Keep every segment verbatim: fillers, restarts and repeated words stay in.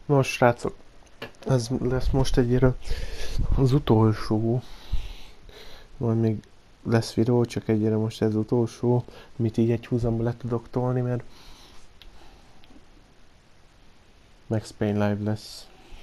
Nos, srácok, ez lesz most egyre az utolsó, majd még lesz videó, csak egyre most ez az utolsó, amit így egy húzamba le tudok tolni, mert Max Payne Live lesz.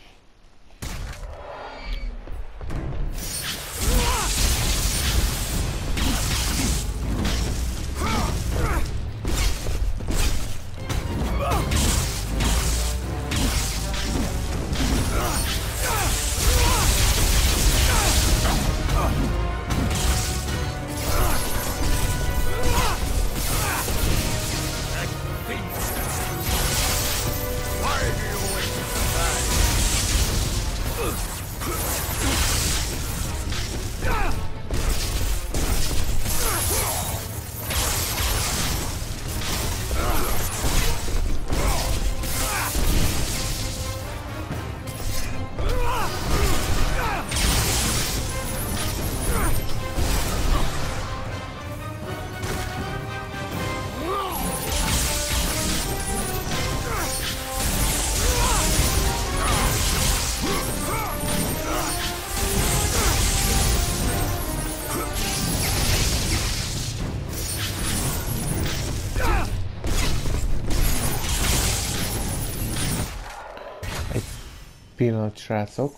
Pillanat, srácok.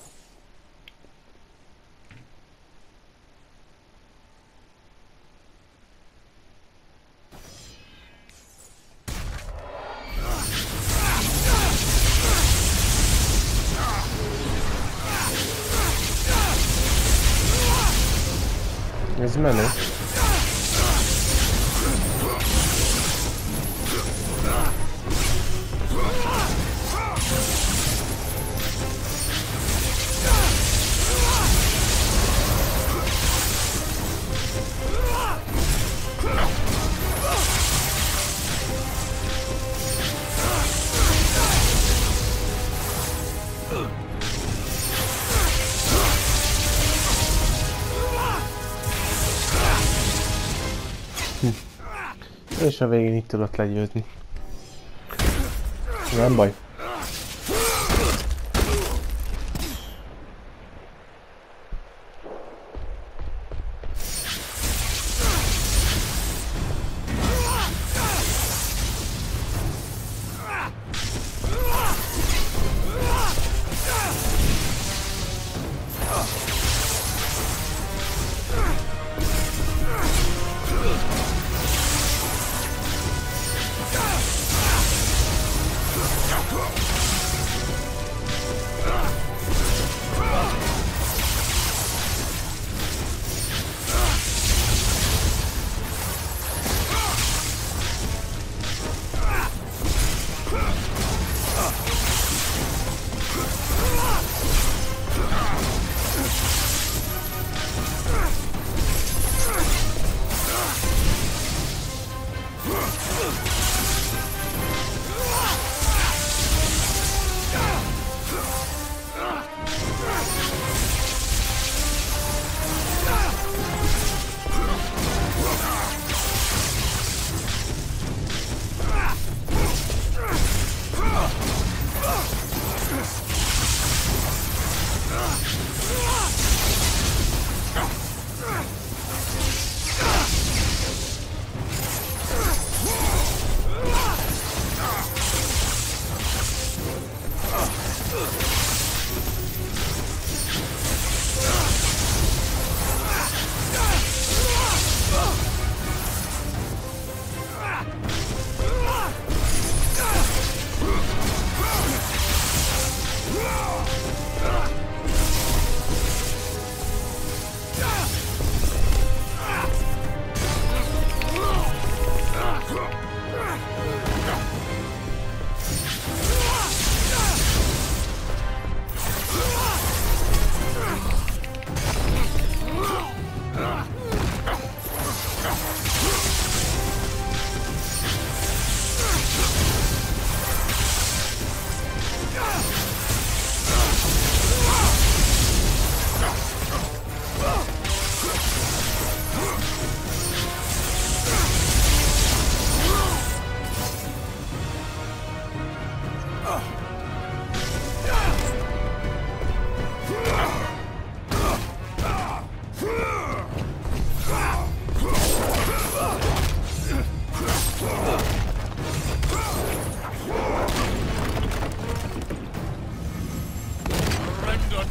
Ez menő. És a végén itt tudott legyőzni. Nem baj.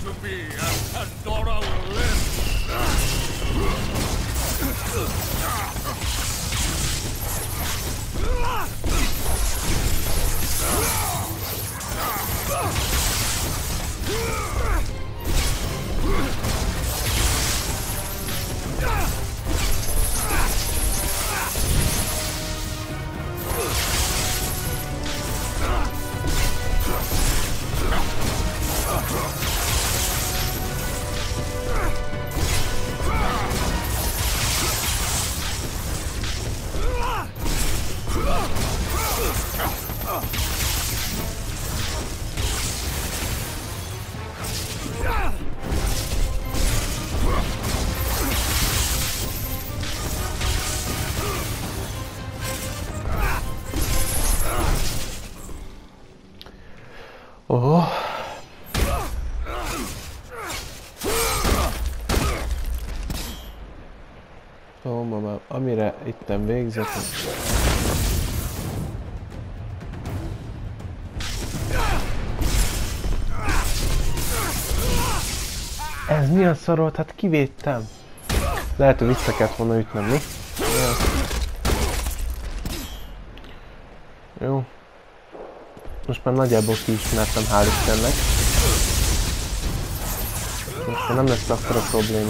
to me, and Pandora will live. Oh. Ó, mama, amire itten végzett. Ez mi a szarolt? Hát kivédtem. Lehet, hogy vissza kellett volna ütnem, mi? Jó. Most már nagyjából kiismertem, hál' Istennek. Most már nem lesz akkora probléma.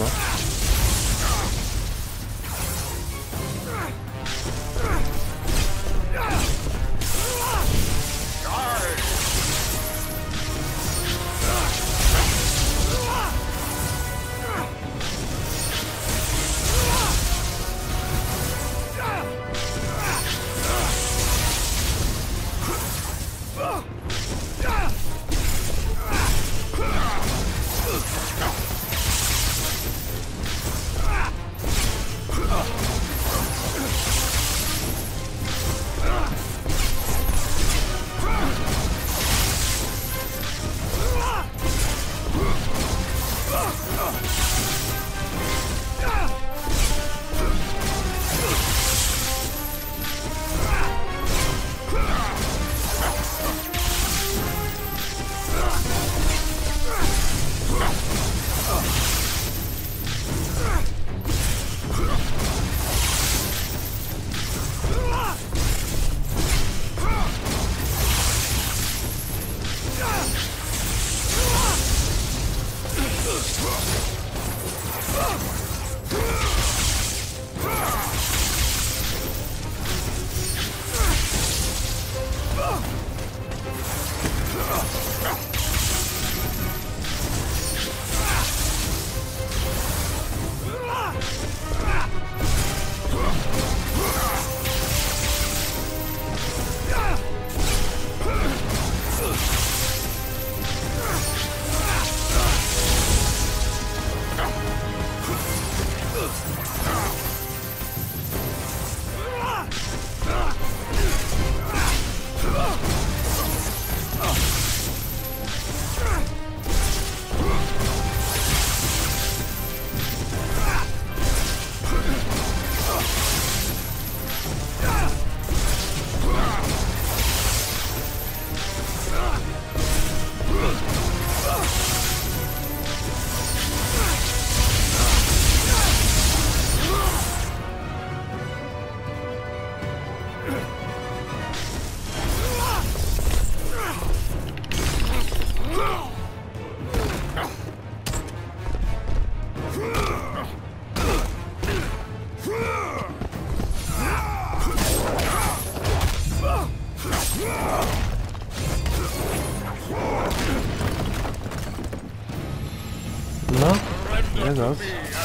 Na, ez az.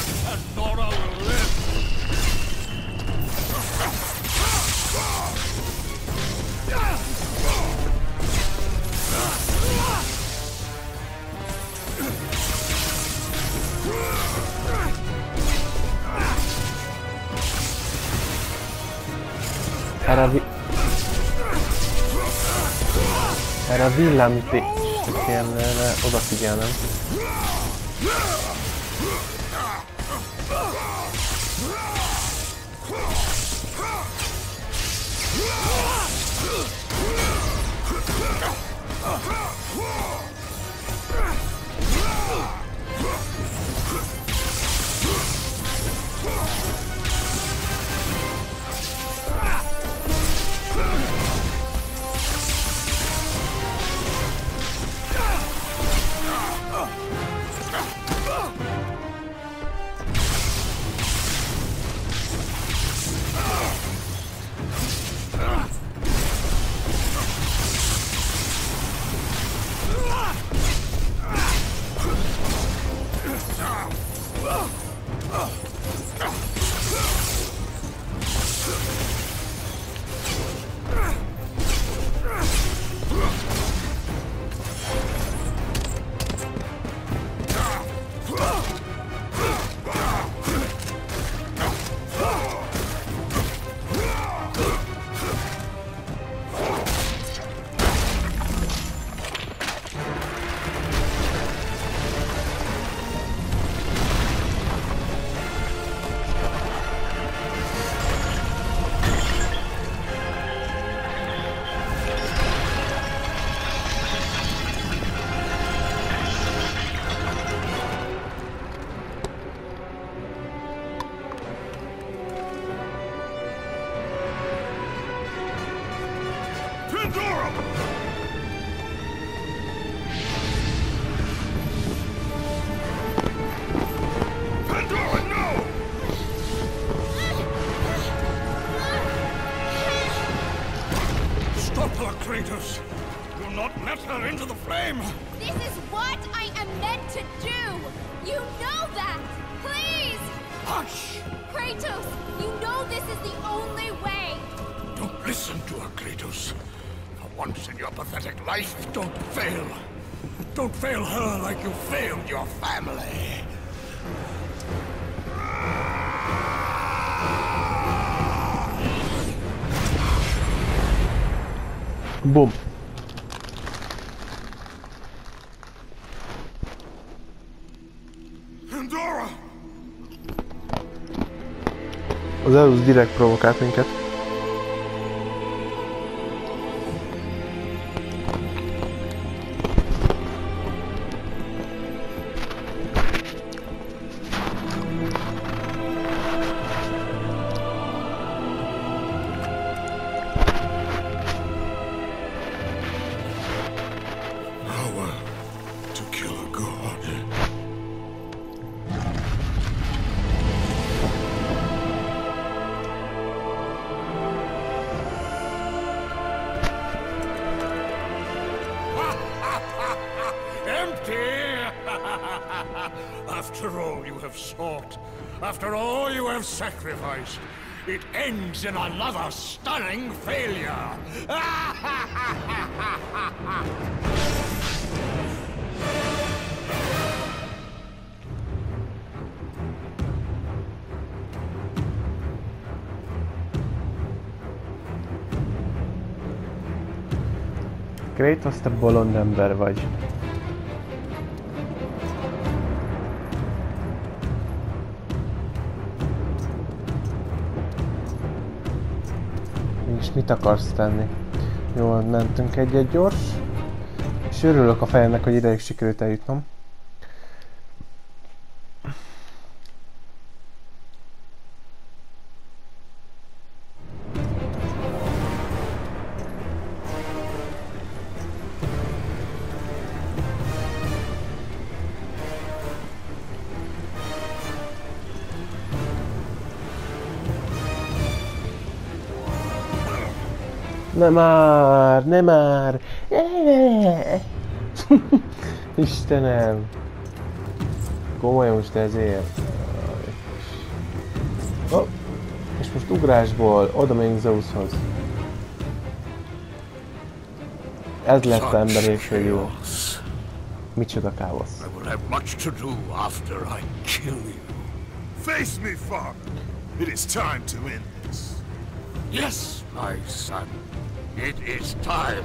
Erre a, vi erre a villámítésre kellene odafigyelnem. Kratos! Do not let her into the flame! This is what I am meant to do! You know that! Please! Hush! Kratos, you know this is the only way! Don't listen to her, Kratos. For once in your pathetic life, don't fail. Don't fail her like you failed your family. Bum. Pandora! Az Zeus direkt provokált minket. After all you have sought, after all you have sacrificed, it ends in another stunning failure. Kratos, te bolond ember vagy. És mit akarsz tenni? Jól mentünk egyet gyors. És örülök a fejemnek, hogy ideig sikerült eljutnom. Nem már, nem már! Istenem! Komolyan most ezért. Oh, és most ugrásból oda megyünk Zeushoz. Ez lett emberi jó. Micsoda káosz. I will have much to do after I kill you. Face me, father. It is time to end this. Yes, my son. It is time.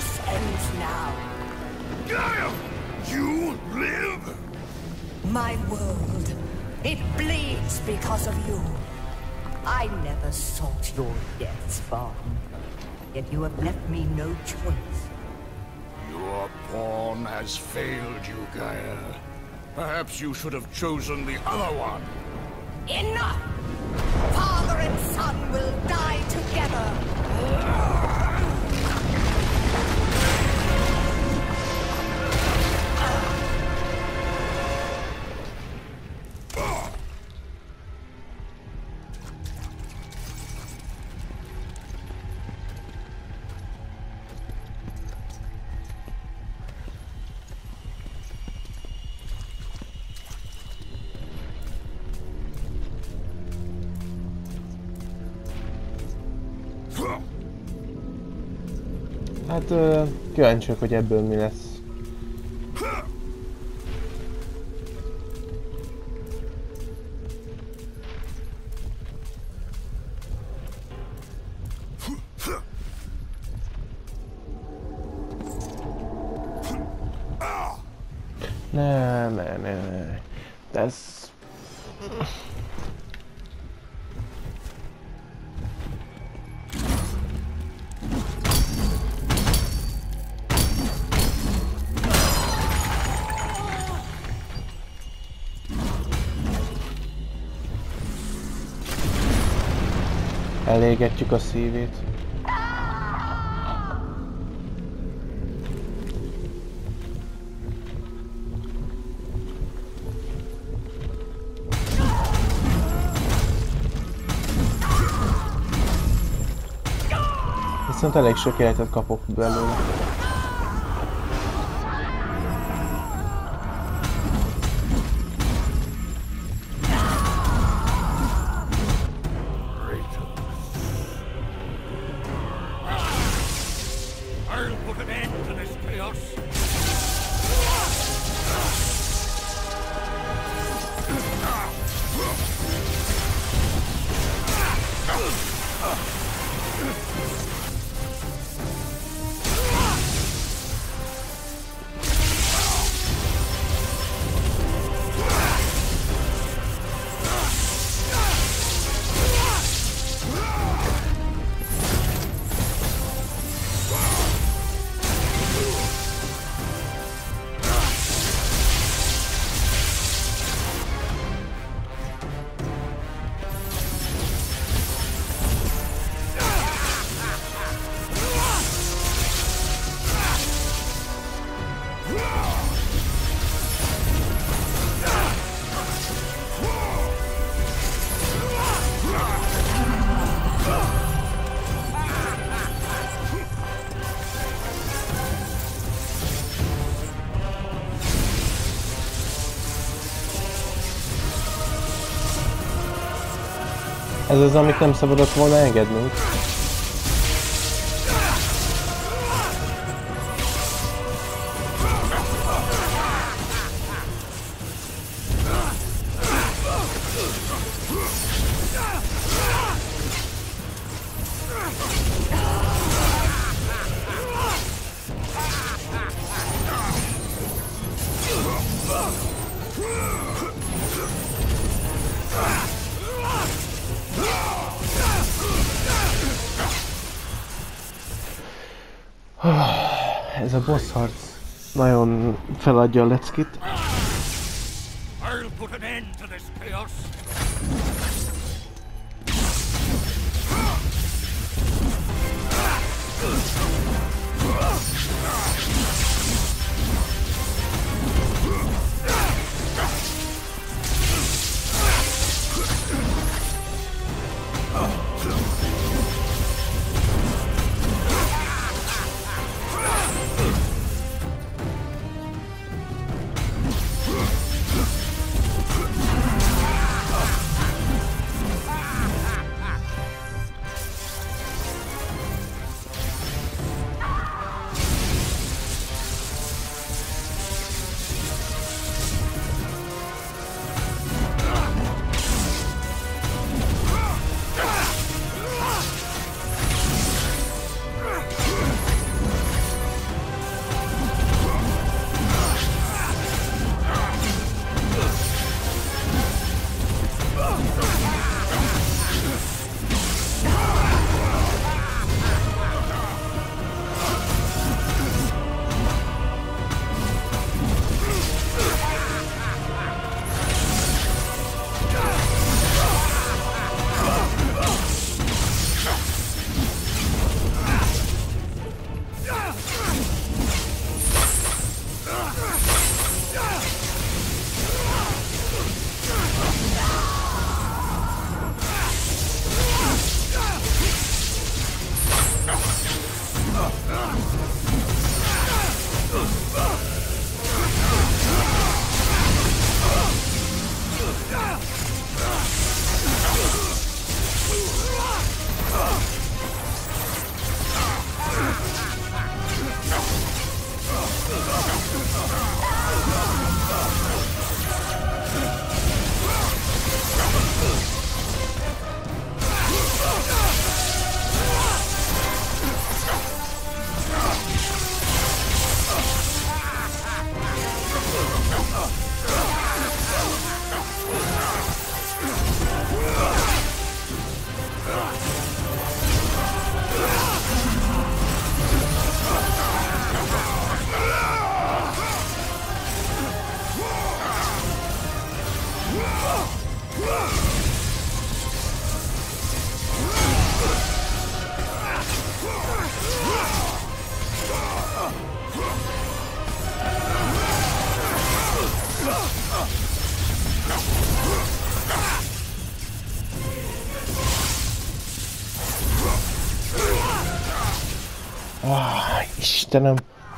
This ends now. Gaia! You live? My world, it bleeds because of you. I never sought your death, Spawn. Yet you have left me no choice. Your pawn has failed you, Gaia. Perhaps you should have chosen the other one. Enough! Father and son will die together. Hát uh, kíváncsiak, hogy ebből mi lesz. Ne, ne, ne, ne. Ez... Elégetjük a szívét. Viszont elég sok életet kapok belőle. Ez az, amit nem szabadott volna engednünk. Ez a boss harc nagyon feladja a leckit. I'll put an end to this chaos. Ah, Istenem.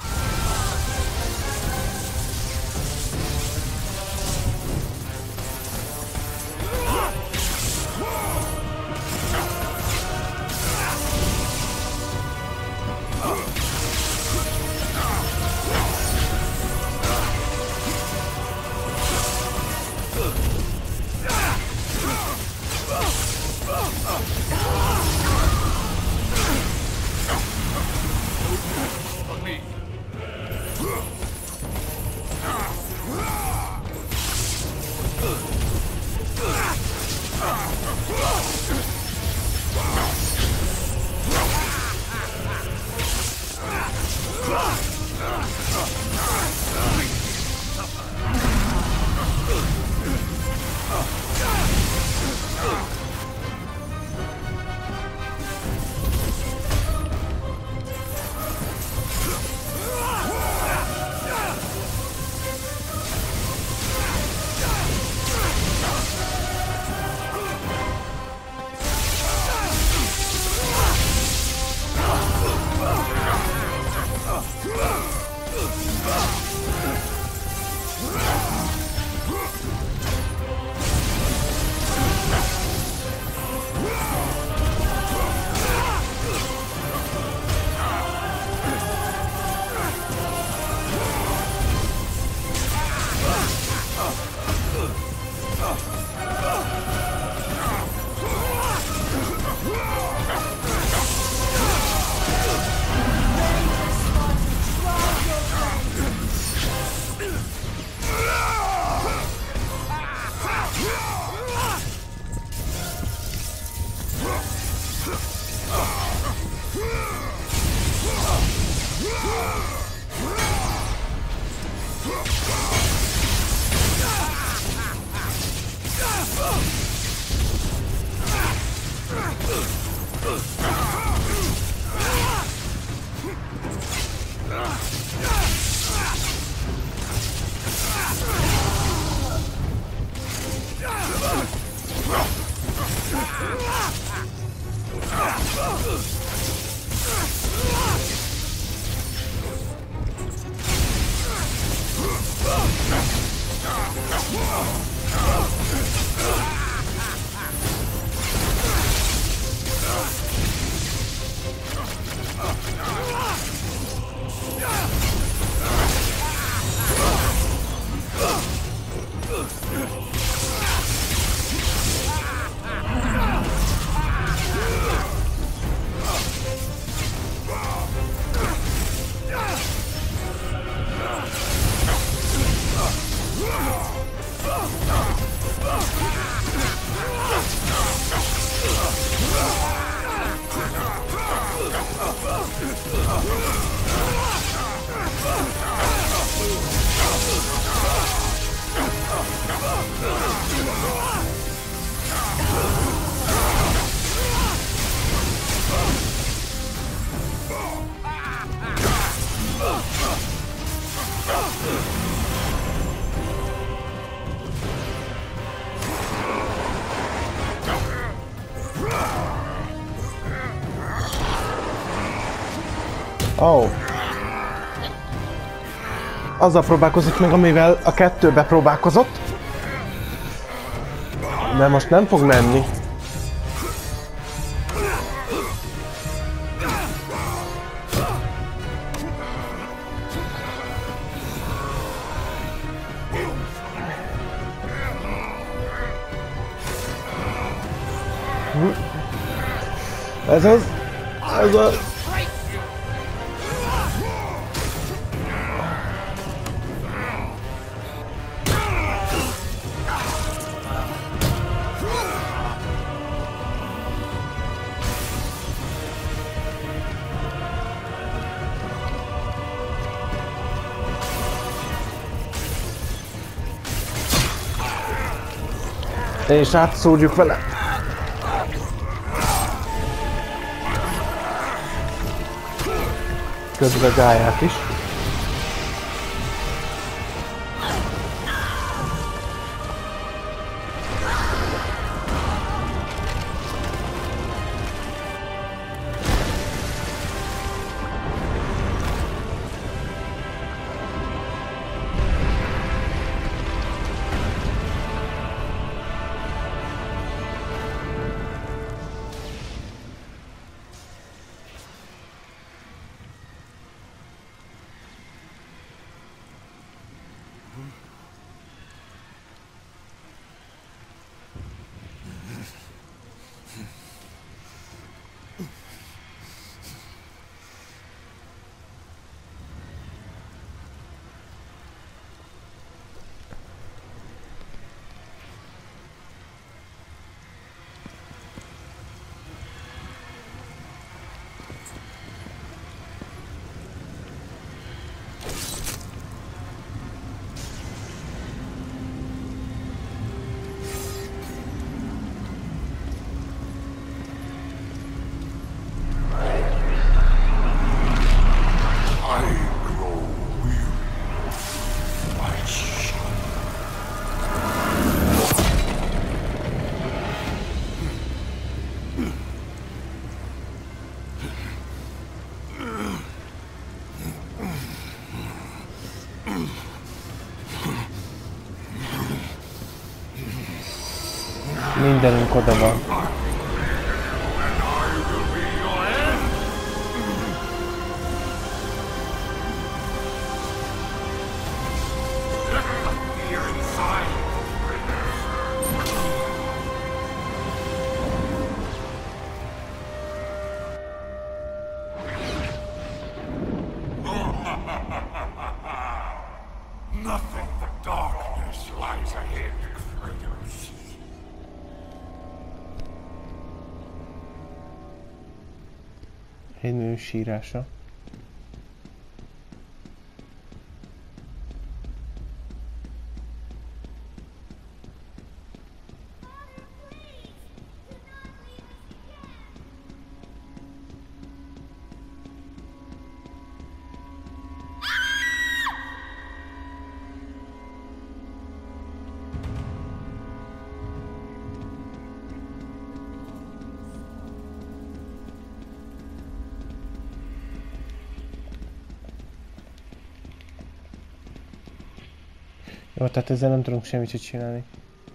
Oh. Azzal próbálkozik meg, amivel a kettőbe próbálkozott. De most nem fog menni. Ez az... Ez az... És átszúrjuk vele. Közben a gályát is. Mindenünk oda van. Nothing but darkness lies ahead, Kratos. Egy nő sírása. Jó, tehát ezzel nem tudunk semmit csinálni.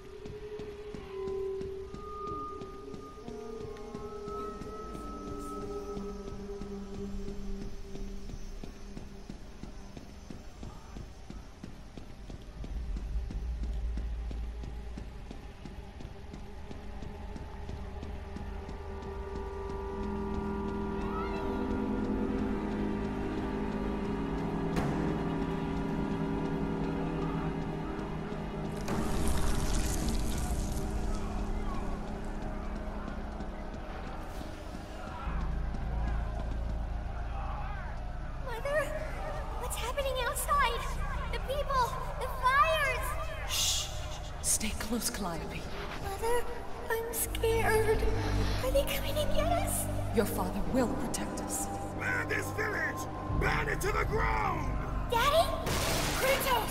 Stay close, Calliope. Mother, I'm scared. Are they coming to get us? Your father will protect us. Land this village! Burn it to the ground! Daddy? Kratos!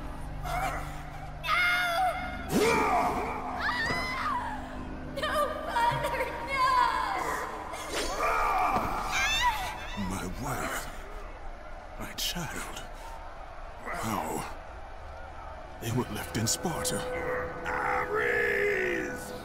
No! No, Father, no! My wife. My child. How? They were left in Sparta. Ares!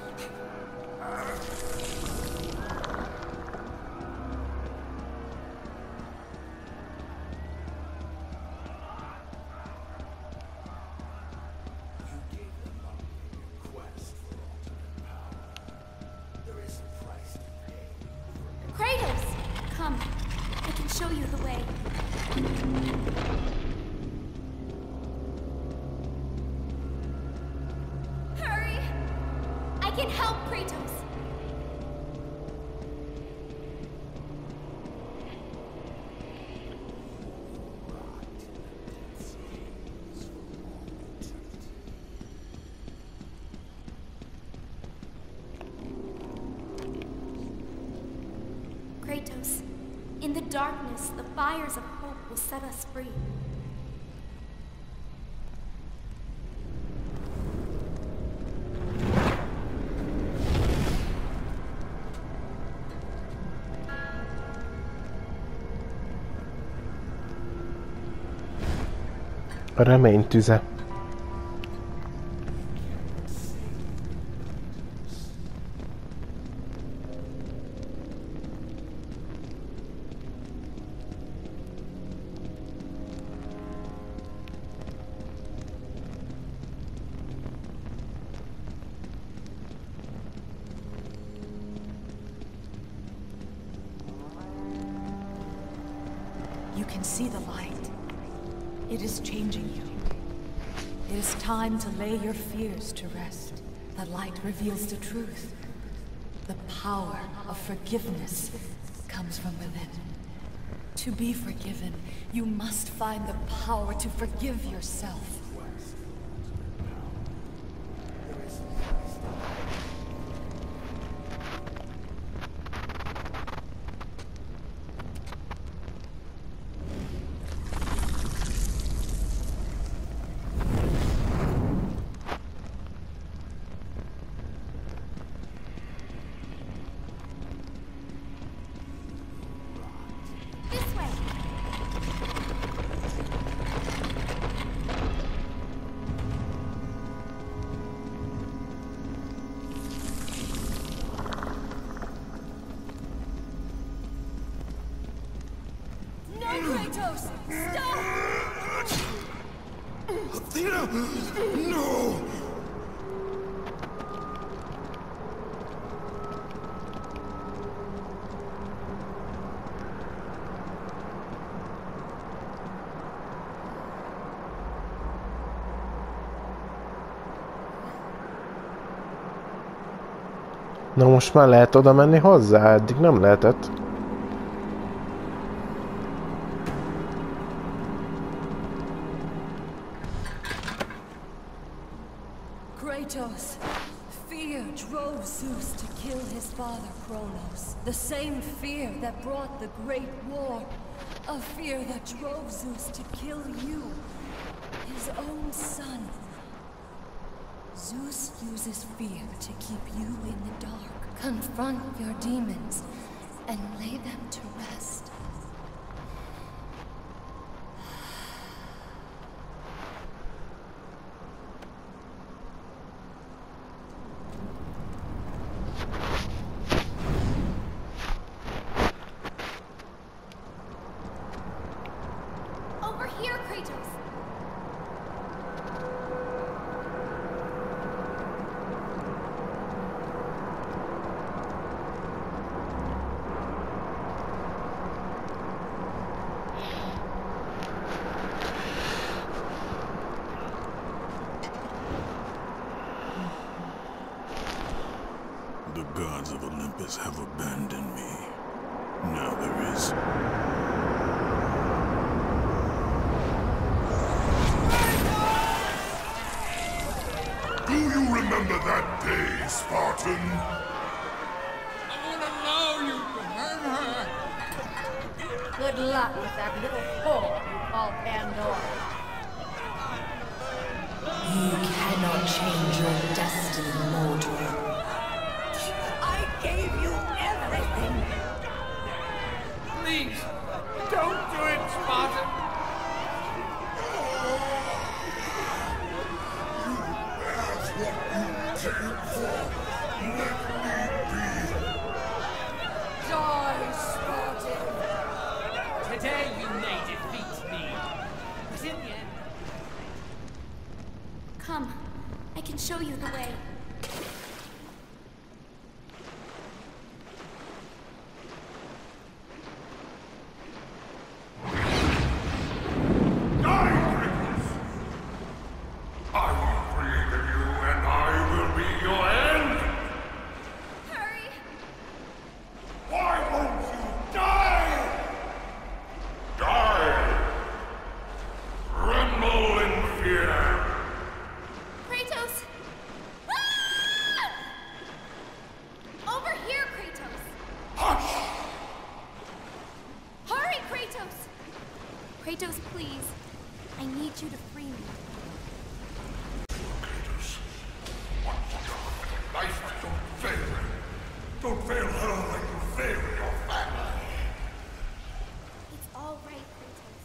Kratos! Come. I can show you the way. Hurry! I can help Kratos! Kratos, in the darkness, the fires of hope will set us free. A remény tüze. You can see the light. It is changing you. It is time to lay your fears to rest. The light reveals the truth. The power of forgiveness comes from within. To be forgiven, you must find the power to forgive yourself. This way! Kratos! Stop! Athena! No! Na most már lehet oda menni hozzá? Eddig nem lehetett. Kratos, fear drove Zeus to kill his father Kronos. The same fear that brought the Great War. A fear that drove Zeus to kill you, his own son. Zeus uses fear to keep you in the dark. Confront your demons and lay them to rest. Over here, Kratos! The gods of Olympus have abandoned me. Now there is... Do you remember that day, Spartan? I wanna know you remember. Good luck with that little whore you call Pandora. You cannot change your destiny, mortal. I gave you everything. Please, don't do it, Spartan. Die, Spartan! Today you may defeat me. But in the end, Come, I can show you the way. Kratos, please. I need you to free me. Kratos, once your life, don't fail. Don't fail her like you failed your family. It's all right, Kratos.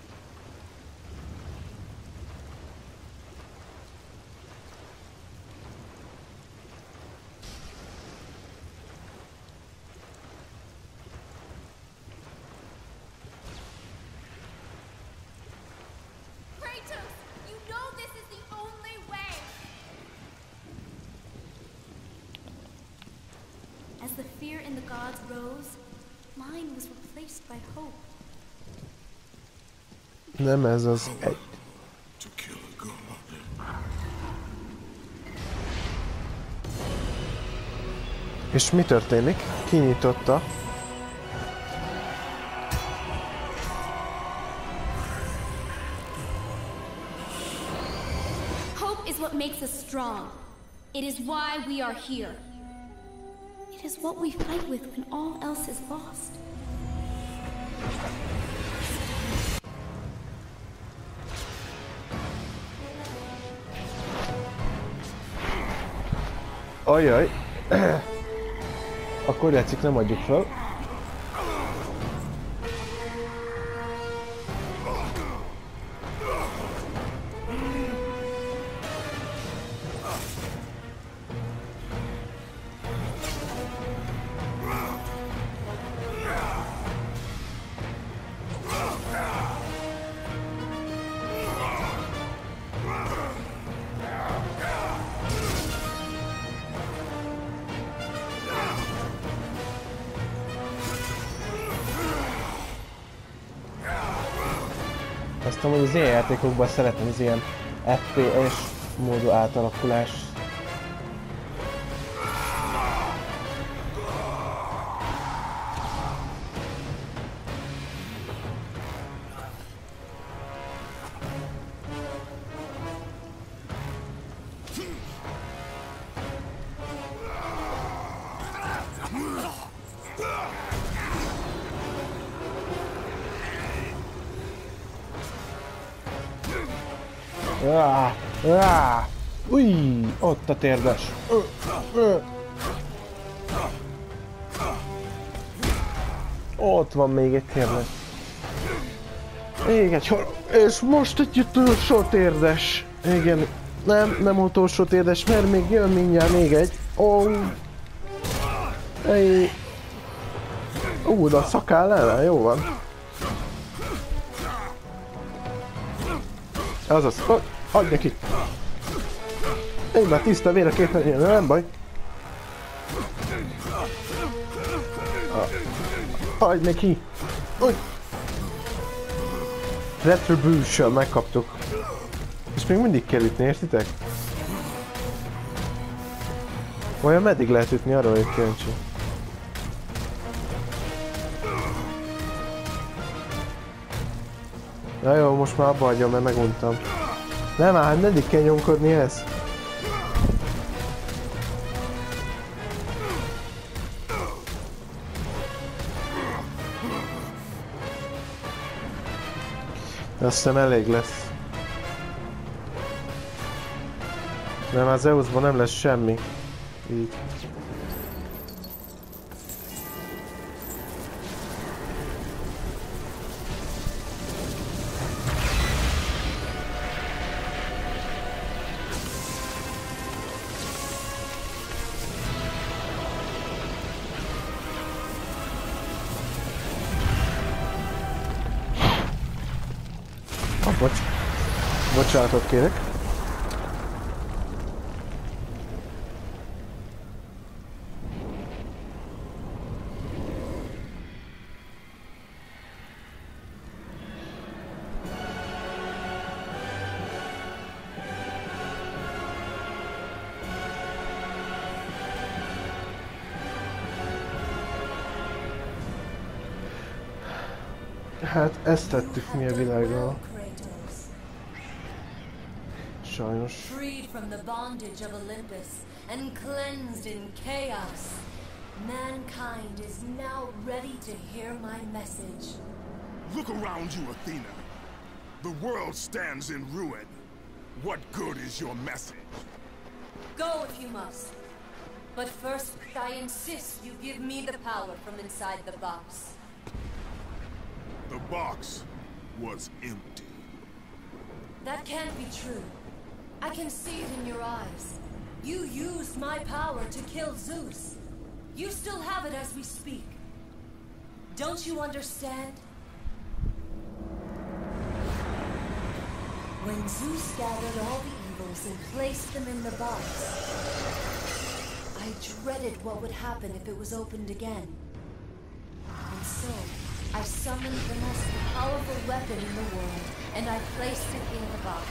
Kratos, you know this is the only way. As the fear in the gods rose, mine was replaced by hope. Nem ez az egy. To kill a god. És mi történik? Kinyitotta. Hope is what makes us strong. It is why we are here. It is what we fight with when all else is lost. Ajaj. Akkor játszik, nem adjuk fel. Aztán, hogy az ilyen játékokban szeretem az ilyen ef pé es módú átalakulás. Ah, ah, új, ott a térdes. Ott van még egy térdes. Még egy hal... És most egy utolsó térdes. Igen, nem, nem utolsó térdes, mert még jön mindjárt még egy. Ó. Oh. Ej. Ú, de a szakáll ellen, jó van. Azaz, oh, adj neki! Én már tiszta vére két legyen, nem baj. Ah, adj neki! Uj. Retribution, megkaptuk. És még mindig kell ütni, értitek? Vajon meddig lehet ütni, arra vagyok kíváncsi. Na jó, most már abba hagyom, mert meguntam. Nem áll, meddig kell nyomkodni ezt? Azt hiszem elég lesz. Nem, az Zeusban nem lesz semmi. Így. Bocs. Bocsánatot kérek. Hát ezt tettük mi a világgal. Sajnos. Freed from the bondage of Olympus and cleansed in chaos, mankind is now ready to hear my message. Look around you, Athena. The world stands in ruin. What good is your message? Go if you must. But first, I insist you give me the power from inside the box. The box was empty. That can't be true. I can see it in your eyes. You used my power to kill Zeus. You still have it as we speak. Don't you understand? When Zeus gathered all the evils and placed them in the box, I dreaded what would happen if it was opened again. And so, I summoned the most powerful weapon in the world, and I placed it in the box.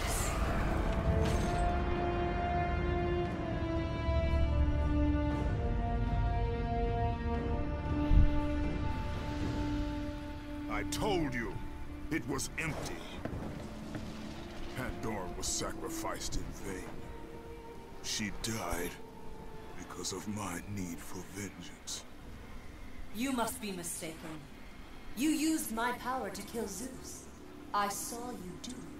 I told you, it was empty. Pandora was sacrificed in vain. She died because of my need for vengeance. You must be mistaken. You used my power to kill Zeus. I saw you do it.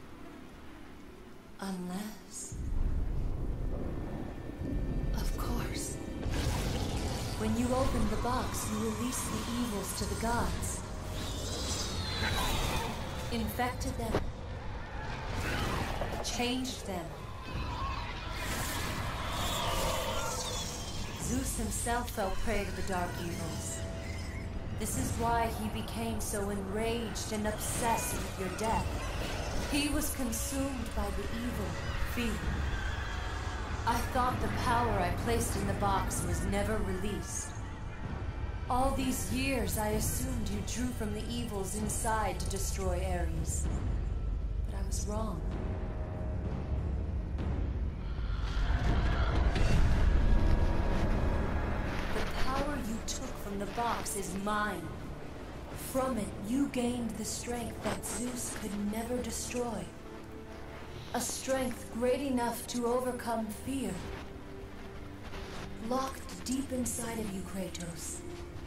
Unless... Of course. When you opened the box, you released the evils to the gods. Infected them. Changed them. Zeus himself fell prey to the dark evils. This is why he became so enraged and obsessed with your death. He was consumed by the evil, fear. I thought the power I placed in the box was never released. All these years I assumed you drew from the evils inside to destroy Ares. was wrong. The power you took from the box is mine. From it, you gained the strength that Zeus could never destroy. A strength great enough to overcome fear. Locked deep inside of you, Kratos,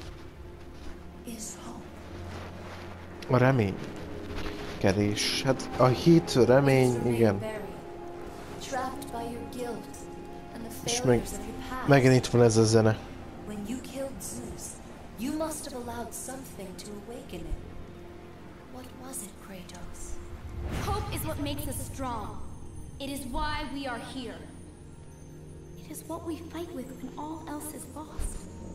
is hope. A remény. Kedés. Hát a hit, a remény, igen. Trapped by your guilt and the És meg, failures of your past. megint itt van ez a zene. When you killed Zeus, you must have allowed something to awaken it. What was it, Kratos? Hope is what makes us strong. It is why we are here. It is what we fight with when all else is lost.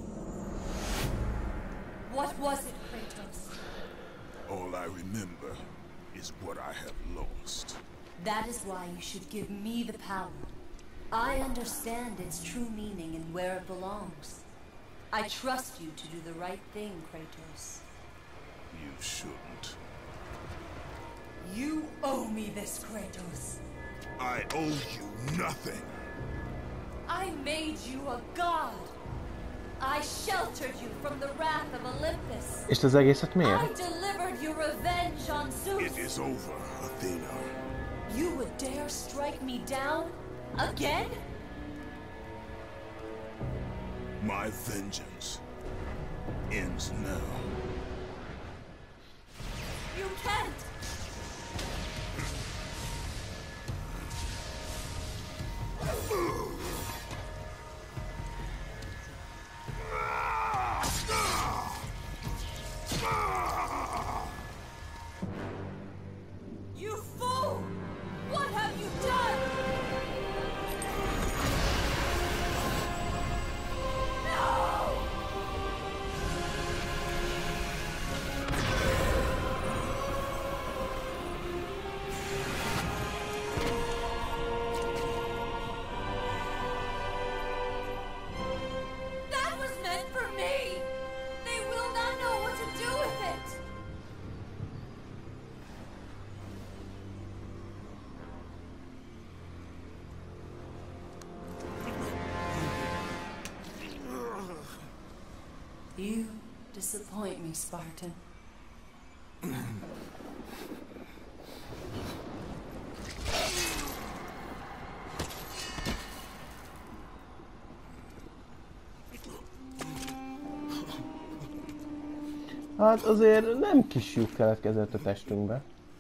What was it, Kratos? All I remember is what I have lost. That is why you should give me the power. I understand its true meaning and where it belongs. I trust you to do the right thing, Kratos. You shouldn't. You owe me this, Kratos. I owe you nothing. I made you a god. I sheltered you from the wrath of Olympus. És az egészet miért? I delivered your revenge on Zeus. It is over, Athena. You would dare strike me down? Again? My vengeance ends now. You can't! You fool! What have you done? No! That was meant for me! They will not know what to do with it! You disappoint me, Spartan. Hát azért nem kis lyuk keletkezett a testünkbe.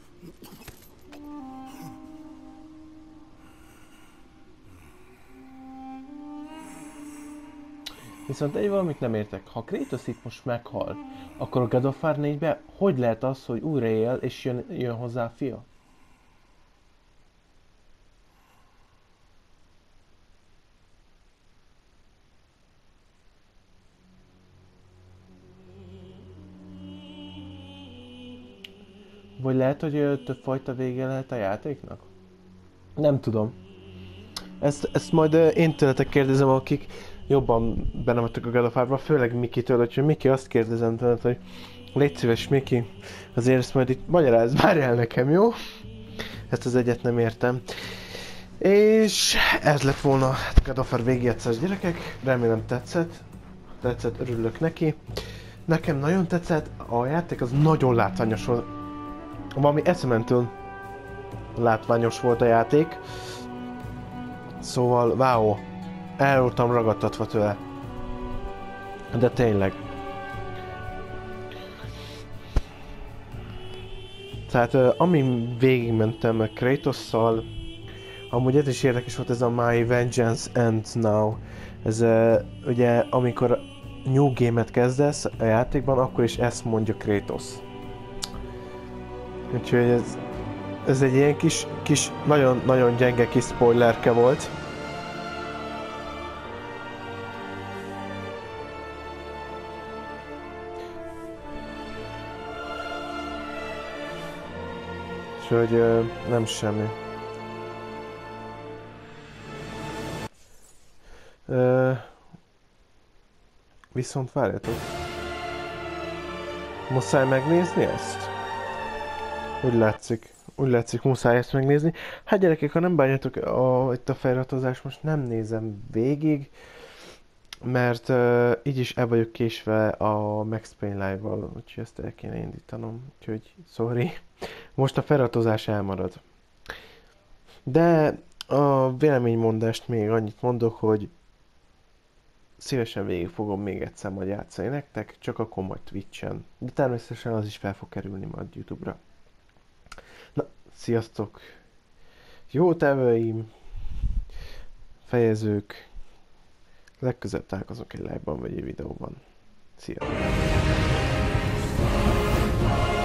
Viszont egy valamit nem értek, ha Kratos itt most meghal, akkor a God of War négyben hogy lehet az, hogy újra él és jön, jön hozzá a fia? Vagy lehet, hogy ö, többfajta vége lehet a játéknak? Nem tudom. Ezt, ezt majd ö, én tőletek kérdezem, akik jobban benne vagytok a God of War-ban, főleg Miki-től, hogy Miki, azt kérdezem tőled, hogy légy szíves, Miki, azért ezt majd itt magyarázz már el nekem, jó? Ezt az egyet nem értem. És ez lett volna a God of War végigjátszás, gyerekek, remélem tetszett. Tetszett, örülök neki. Nekem nagyon tetszett, a játék az nagyon látványos volt. Valami eszementől látványos volt a játék. Szóval, wow, el voltam ragadtatva tőle. De tényleg. Tehát amin végigmentem Kratosszal, amúgy ez is érdekes volt, ez a My Vengeance Ends Now. Ez ugye amikor New Game-et kezdesz a játékban, akkor is ezt mondja Kratos. Úgyhogy ez, ez egy ilyen kis, kis, nagyon-nagyon gyenge kis spoilerke volt. Úgyhogy ö, nem semmi. Ö, viszont várjatok. Muszáj megnézni ezt? Úgy látszik. úgy látszik, muszáj ezt megnézni. Hát gyerekek, ha nem bánjátok a, itt a feliratozást, most nem nézem végig, mert uh, így is el vagyok késve a Max Payne Live-val, úgyhogy ezt el kéne indítanom, úgyhogy sorry. Most a feliratozás elmarad. De a véleménymondást még annyit mondok, hogy szívesen végig fogom még egyszer majd játszani nektek, csak akkor majd Twitch-en. De természetesen az is fel fog kerülni majd YouTube-ra. Na, sziasztok! Jó tevőim! Fejezők! Legközelebb találkozunk egy live-ban vagy egy videóban. Sziasztok!